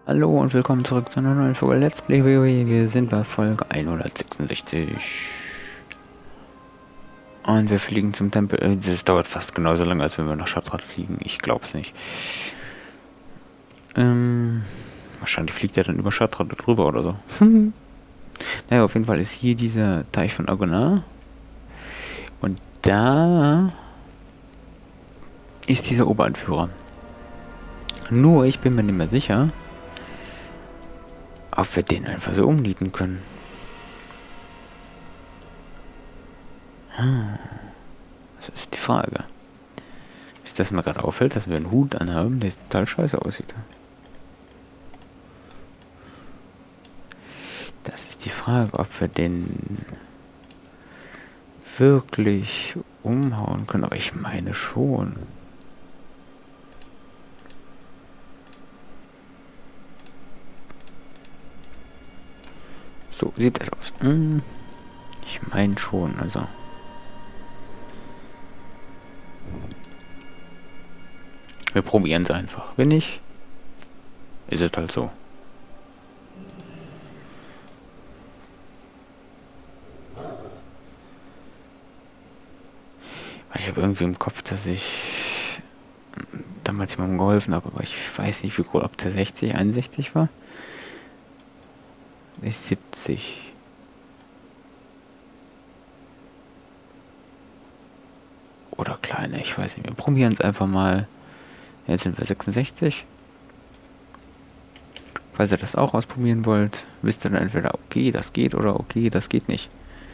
Hallo und willkommen zurück zu einer neuen Folge Let's Play WoW. Wir sind bei Folge 166. Und wir fliegen zum Tempel. Das dauert fast genauso lange, als wenn wir nach Shattrath fliegen. Ich glaube es nicht. Wahrscheinlich fliegt er dann über Shattrath drüber oder so. Naja, auf jeden Fall ist hier dieser Teich von Agonar. Und da ist dieser Oberanführer. Nur, ich bin mir nicht mehr sicher, ob wir den einfach so umnieten können. Das ist die Frage. Ist das mir gerade auffällt, dass wir einen Hut anhaben, der total scheiße aussieht. Das ist die Frage, ob wir den wirklich umhauen können. Aber ich meine schon. So sieht das aus. Ich meine schon, also. Wir probieren es einfach. Wenn nicht, ist es halt so. Ich habe irgendwie im Kopf, dass ich damals jemandem geholfen habe, aber ich weiß nicht, wie groß, ob der 60, 61 war. Ist 70. Oder kleiner, ich weiß nicht. Wir probieren es einfach mal. Jetzt sind wir 66. Falls ihr das auch ausprobieren wollt, wisst ihr dann entweder okay, das geht oder okay, das geht nicht.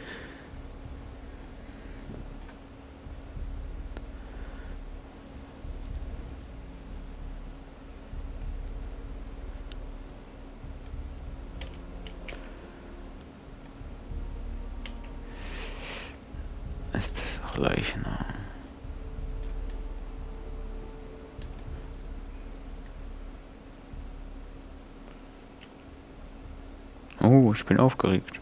Ist das auch Leichnam? Oh, ich bin aufgeregt.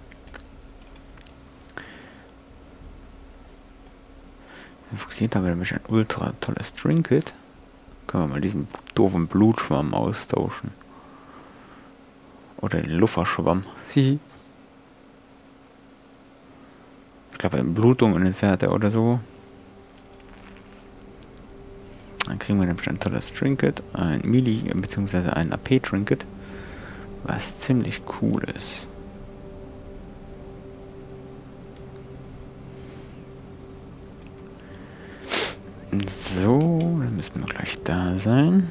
Funktioniert aber nämlich ein ultra tolles Trinket. Können wir mal diesen doofen Blutschwamm austauschen. Oder den Lufferschwamm. Ich glaube, Blutungen entfernt er oder so. Dann kriegen wir nämlich ein tolles Trinket. Ein Melee bzw. ein AP-Trinket. Was ziemlich cool ist. So, dann müssten wir gleich da sein.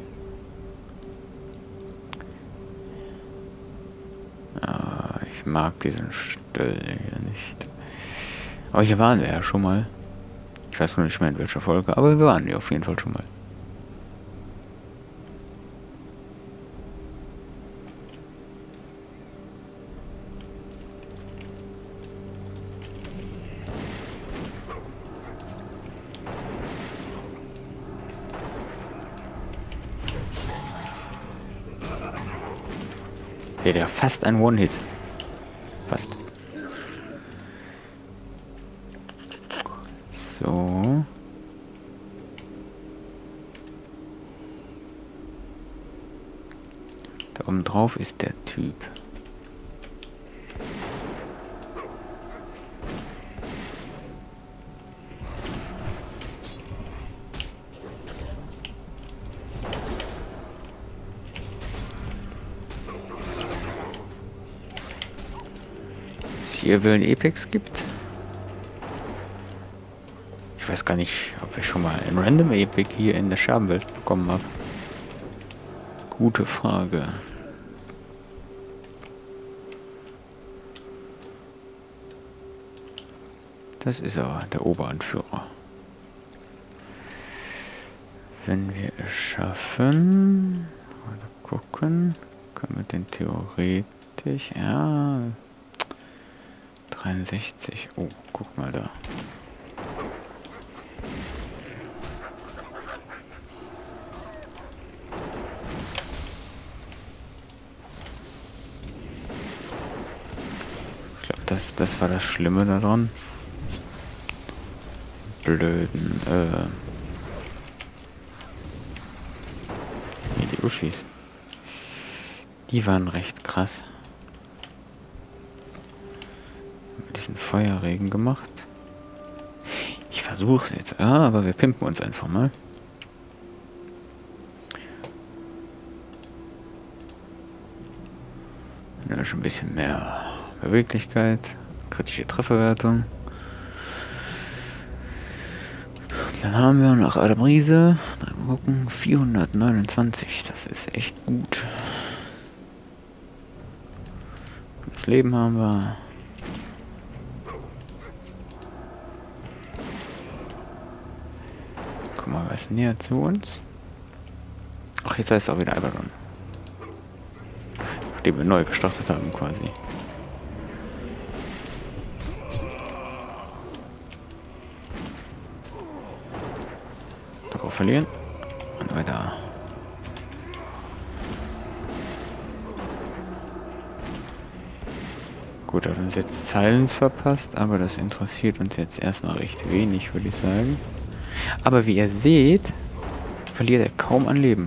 Ich mag diesen Stall hier nicht. Aber hier waren wir ja schon mal. Ich weiß noch nicht mehr in welcher Folge, aber wir waren hier auf jeden Fall schon mal. Der fast ein One-Hit. Fast. So. Da oben drauf ist der Typ. Hier will ein Apex gibt. Ich weiß gar nicht, ob ich schon mal ein Random Epic hier in der Scherbenwelt bekommen habe. Gute Frage. Das ist aber der Oberanführer. Wenn wir es schaffen, mal gucken, können wir den theoretisch, ja, 63. Oh, guck mal da. Ich glaube, das war das Schlimme daran. Blöden, die Uschis. Die waren recht krass. Mit diesen Feuerregen gemacht. Ich versuche es jetzt, aber wir pimpen uns einfach mal. Ja, schon ein bisschen mehr Beweglichkeit, kritische Trefferwertung. Dann haben wir nach Adam Riese, mal gucken, 429, das ist echt gut. Das Leben haben wir. Guck mal, was näher zu uns. Ach, jetzt heißt es auch wieder Abaddon. Nachdem wir neu gestartet haben, quasi. Darauf verlieren. Und weiter. Gut, hat uns jetzt Silence verpasst, aber das interessiert uns jetzt erstmal recht wenig, würde ich sagen. Aber wie ihr seht, verliert er kaum an Leben.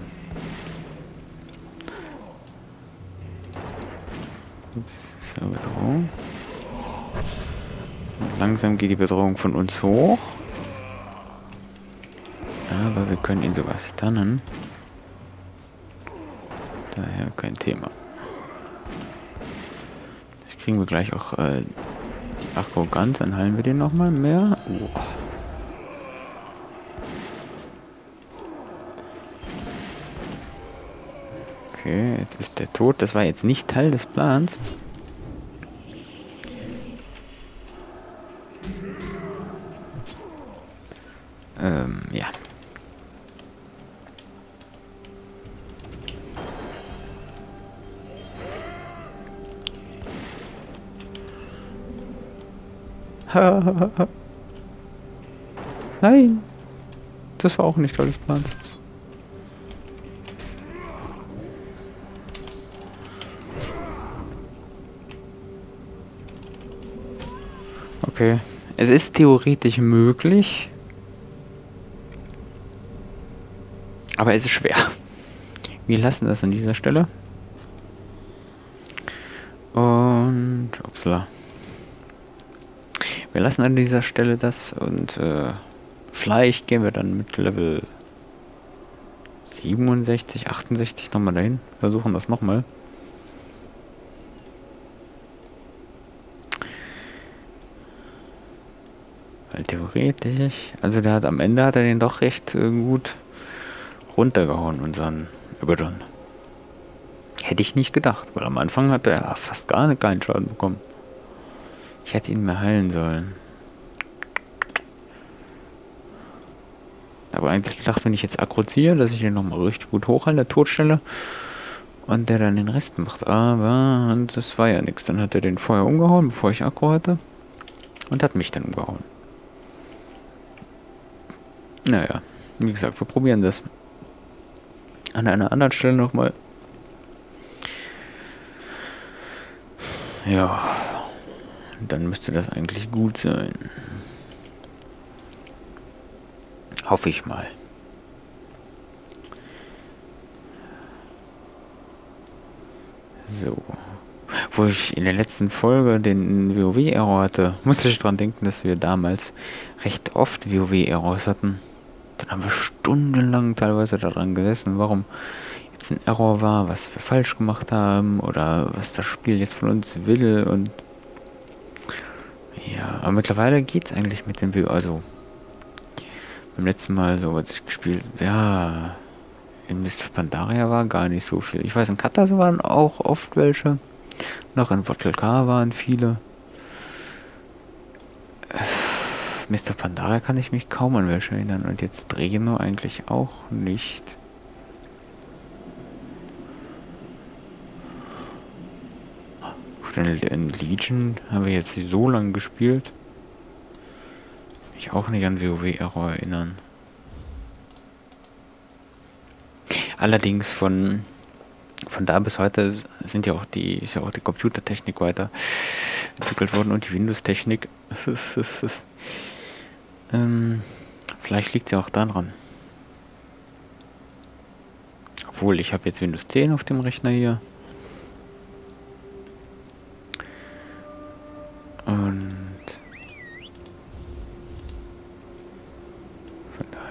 Ups, ist eine Bedrohung. Und langsam geht die Bedrohung von uns hoch. Aber wir können ihn sogar stunnen. Daher kein Thema. Das kriegen wir gleich auch die Arroganz, dann heilen wir den nochmal mehr. Okay, jetzt ist der tot. Das war jetzt nicht Teil des Plans. Ja. Nein. Das war auch nicht Teil des Plans. Okay. Es ist theoretisch möglich. Aber es ist schwer. Wir lassen das an dieser Stelle. Und... Upsala. Wir lassen an dieser Stelle das und vielleicht gehen wir dann mit Level 67, 68 nochmal dahin. Versuchen das nochmal. Weil theoretisch, also der hat am Ende hat er den doch recht gut runtergehauen, unseren Abaddon. Hätte ich nicht gedacht, weil am Anfang hat er fast keinen Schaden bekommen. Ich hätte ihn mehr heilen sollen. Aber eigentlich gedacht, wenn ich jetzt aggro ziehe, dass ich den nochmal richtig gut hochhalte, totstelle und der dann den Rest macht. Aber das war ja nichts. Dann hat er den vorher umgehauen, bevor ich aggro hatte. Und hat mich dann umgehauen. Naja, wie gesagt, wir probieren das an einer anderen Stelle nochmal. Ja, dann müsste das eigentlich gut sein. Hoffe ich mal. So. Wo ich in der letzten Folge den WoW-Error hatte, musste ich dran denken, dass wir damals recht oft WoW-Errors hatten. Dann haben wir stundenlang teilweise daran gesessen, warum jetzt ein Error war, was wir falsch gemacht haben oder was das Spiel jetzt von uns will und ja, aber mittlerweile geht's eigentlich mit dem WoW, also beim letzten Mal so, was ich gespielt, ja, in Mist Pandaria war gar nicht so viel. Ich weiß, in Katas waren auch oft welche. Noch in Bottle K waren viele. Mr. Pandaria kann ich mich kaum an welche erinnern. Und jetzt Dreno eigentlich auch nicht. In Legion haben wir jetzt so lange gespielt. Ich auch nicht an WoW-Error erinnern. Allerdings von da bis heute ist ja auch die Computertechnik weiterentwickelt worden und die Windows-Technik. Vielleicht liegt es ja auch daran. Obwohl, ich habe jetzt Windows 10 auf dem Rechner hier.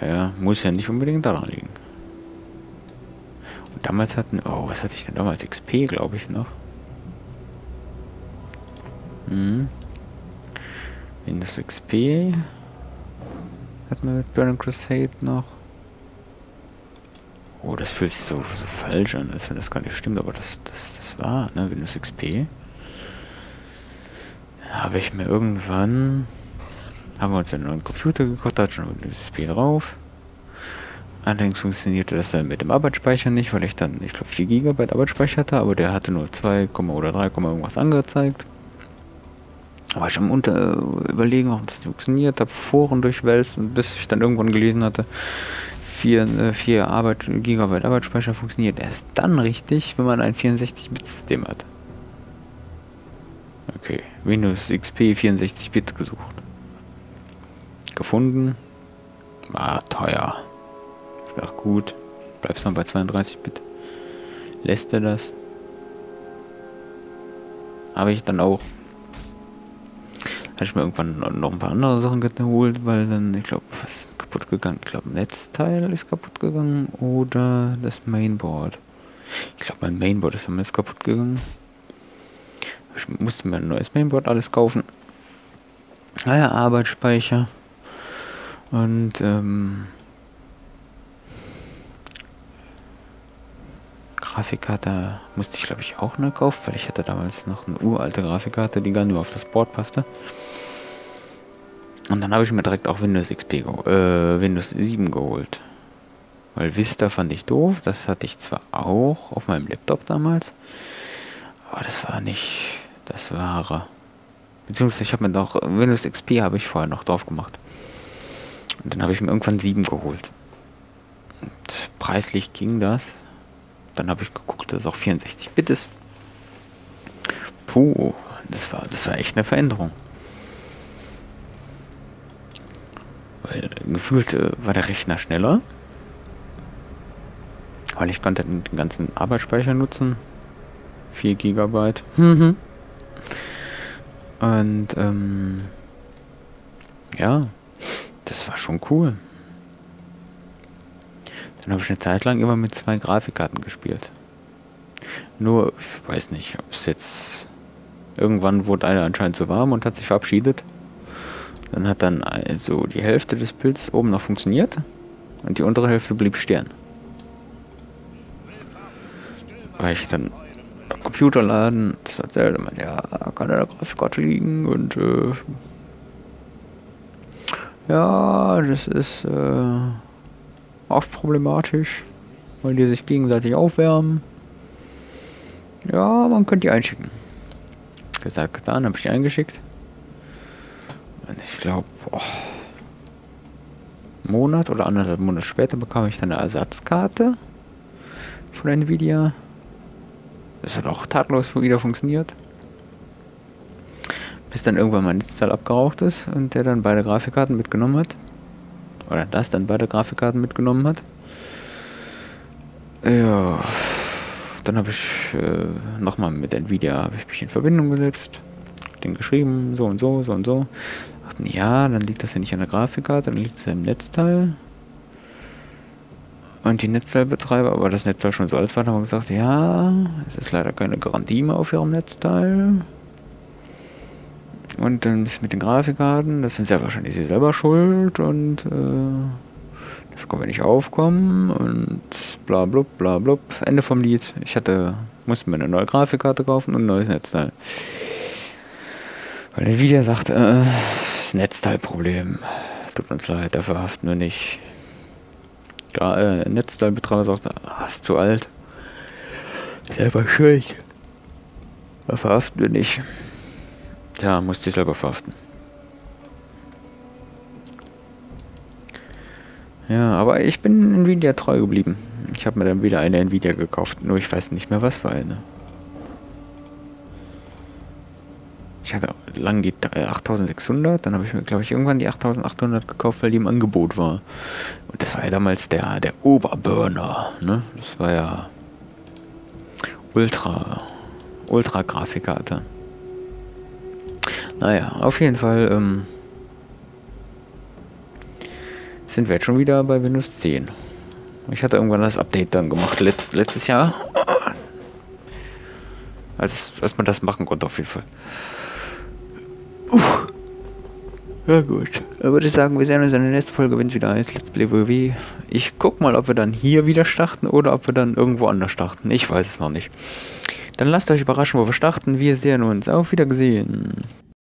Ja, muss ja nicht unbedingt daran liegen. Und damals hatten... Oh, was hatte ich denn damals? XP, glaube ich, noch. Windows XP hat man mit Burning Crusade noch. Oh, das fühlt sich so falsch an, als wenn das gar nicht stimmt, aber das war, ne, Windows XP. Da habe ich mir irgendwann... Haben wir uns einen neuen Computer gekauft, da hat schon Windows XP drauf. Allerdings funktionierte das dann mit dem Arbeitsspeicher nicht, weil ich dann, ich glaube, 4 GB Arbeitsspeicher hatte, aber der hatte nur 2, oder 3, irgendwas angezeigt. Aber ich am Überlegen, warum das nicht funktioniert, habe Foren durchwälzt, bis ich dann irgendwann gelesen hatte, 4 GB Arbeitsspeicher funktioniert erst dann richtig, wenn man ein 64-Bit-System hat. Okay, Windows XP 64-Bit gesucht. Gefunden. War teuer. Ach gut, bleibst dann bei 32-Bit. Lässt er das? Habe ich dann auch. Hatte ich mir irgendwann noch ein paar andere Sachen geholt, weil dann, ich glaube, was ist kaputt gegangen? Ich glaube, Netzteil ist kaputt gegangen oder das Mainboard. Ich glaube, mein Mainboard ist damals kaputt gegangen. Ich musste mir ein neues Mainboard alles kaufen. Naja, Arbeitsspeicher. Und, Grafikkarte musste ich, glaube ich, auch neu kaufen, weil ich hatte damals noch eine uralte Grafikkarte, die gar nur auf das Board passte. Und dann habe ich mir direkt auch Windows XP, Windows 7 geholt. Weil Vista fand ich doof, das hatte ich zwar auch auf meinem Laptop damals, aber das war nicht das Wahre. Beziehungsweise ich habe mir noch Windows XP habe ich vorher noch drauf gemacht. Und dann habe ich mir irgendwann 7 geholt. Und preislich ging das. Dann habe ich geguckt, dass es auch 64-Bit ist. Puh, das war echt eine Veränderung. Weil gefühlt war der Rechner schneller. Weil ich konnte den ganzen Arbeitsspeicher nutzen. 4 GB. Und ja, das war schon cool. Dann habe ich eine Zeit lang immer mit 2 Grafikkarten gespielt. Nur, ich weiß nicht, ob es jetzt... Irgendwann wurde eine anscheinend zu warm und hat sich verabschiedet. Dann hat dann also die Hälfte des Bilds oben noch funktioniert und die untere Hälfte blieb stehen. Weil ich dann am Computerladen, das erzählte man, ja, kann an der Grafikkarte liegen und ja, das ist oft problematisch, weil die sich gegenseitig aufwärmen. Ja, man könnte die einschicken. Gesagt, getan, habe ich die eingeschickt. Und ich glaube, einen Monat oder 1,5 Monate später bekam ich dann eine Ersatzkarte von Nvidia. Das hat auch tadellos wieder funktioniert. Bis dann irgendwann mein Netzteil abgeraucht ist und der dann beide Grafikkarten mitgenommen hat. Oder das dann beide Grafikkarten mitgenommen hat. Ja, dann habe ich nochmal mit Nvidia habe ich mich in Verbindung gesetzt, den geschrieben, so und so, so und so. Dachten, ja, dann liegt das ja nicht an der Grafikkarte, dann liegt es ja im Netzteil. Und die Netzteilbetreiber, aber das Netzteil schon so alt war, haben gesagt, ja, es ist leider keine Garantie mehr auf ihrem Netzteil. Und dann ist mit den Grafikkarten, das sind ja wahrscheinlich sie selber schuld und dafür können wir nicht aufkommen und bla blub, bla blub. Ende vom Lied. Ich musste mir eine neue Grafikkarte kaufen und ein neues Netzteil. Weil Nvidia sagt, das Netzteilproblem. Tut uns leid, dafür haften wir nicht. Netzteilbetreiber sagt, ist zu alt. Selber schuld. Dafür haften wir nicht. Tja, musste ich selber verhaften. Ja, aber ich bin Nvidia treu geblieben. Ich habe mir dann wieder eine Nvidia gekauft, nur ich weiß nicht mehr was für eine. Ich hatte lang die 8600, dann habe ich mir, glaube ich, irgendwann die 8800 gekauft, weil die im Angebot war. Und das war ja damals der Oberburner, ne? Das war ja Ultra Grafikkarte. Naja, auf jeden Fall sind wir jetzt schon wieder bei Windows 10. Ich hatte irgendwann das Update dann gemacht, letztes Jahr. Als man das machen konnte auf jeden Fall. Ja gut, dann würde ich sagen, wir sehen uns in der nächsten Folge, wenn es wieder heißt Let's Play WoW. Ich guck mal, ob wir dann hier wieder starten oder ob wir dann irgendwo anders starten. Ich weiß es noch nicht. Dann lasst euch überraschen, wo wir starten. Wir sehen uns. Auf Wiedersehen.